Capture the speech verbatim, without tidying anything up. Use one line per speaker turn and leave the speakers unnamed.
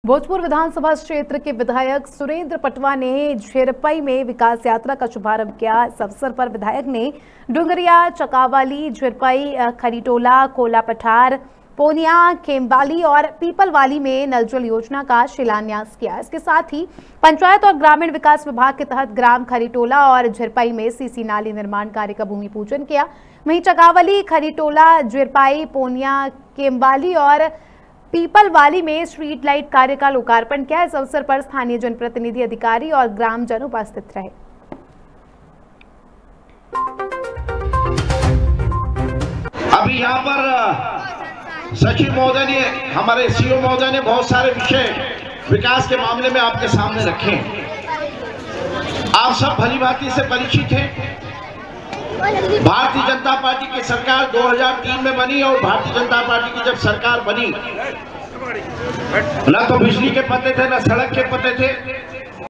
भोजपुर विधानसभा क्षेत्र के विधायक सुरेंद्र पटवा ने झिरपई में विकास यात्रा का शुभारंभ किया। इस अवसर पर विधायक ने डुंगरिया, चकावाली, झिरपई, खरीटोला, कोला पठार, पोनिया, केमवाली और पीपलवाली में नल जल योजना का शिलान्यास किया। इसके साथ ही पंचायत और ग्रामीण विकास विभाग के तहत ग्राम खरीटोला और झिरपई में सीसी नाली निर्माण कार्य का भूमि पूजन किया। वहीं चकावाली, खरीटोला, झिरपई, पोनिया, केमवाली और पीपलवाली में स्ट्रीट लाइट कार्य का लोकार्पण किया। इस अवसर पर स्थानीय जनप्रतिनिधि, अधिकारी और ग्रामजन उपस्थित रहे।
अभी यहाँ पर सचिव महोदय ने, हमारे सीओ महोदय ने बहुत सारे विषय विकास के मामले में आपके सामने रखे हैं। आप सब भली भांति से परिचित हैं। भारतीय जनता पार्टी की सरकार दो हज़ार तीन में बनी और भारतीय जनता पार्टी की जब सरकार बनी, न तो बिजली के पते थे, न सड़क के पते थे,